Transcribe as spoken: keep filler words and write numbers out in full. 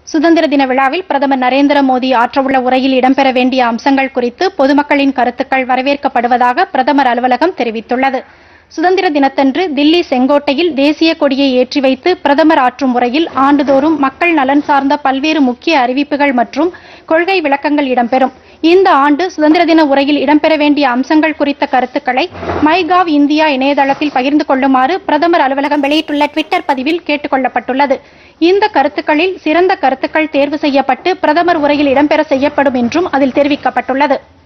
சுதந்திர தின விழாவில் பிரதமர் நரேந்திர மோடி ஆற்றவுள்ள உரையில் இடம்பெற வேண்டிய அம்சங்கள் குறித்து பொதுமக்களின் கருத்துக்கள் வரவேற்கப்படுவதாக பிரதமர் அலுவலகம் தெரிவித்துள்ளது. சுதந்திர தினத்தன்று தில்லி செங்கோட்டையில் தேசிய கொடியை ஏற்றி வைத்து பிரதமர் ஆற்றும் உரையில் ஆண்டுதோறும் மக்கள் நலன் சார்ந்த பல்வேறு முக்கிய அறிவிப்புகள் மற்றும் கொள்கை விளக்கங்கள் இடம்பெறும். இந்த ஆண்டு சுதந்திர தின உரையில் இடம்பெற வேண்டிய அம்சங்கள் குறித்த கருத்துக்களை மைகாவ் இந்தியா இணையதளத்தில் பகிர்ந்து கொள்ளுமாறு பிரதமர் அலுவலகம் வெளியிட்டுள்ள டுவிட்டர் பதிவில் கேட்டுக் கொள்ளப்பட்டுள்ளது. இந்த கருத்துக்களில் சிறந்த கருத்துக்கள் தேர்வு செய்யப்பட்டு பிரதமர் உரையில் இடம்பெற செய்யப்படும் என்றும் அதில் தெரிவிக்கப்பட்டுள்ளது.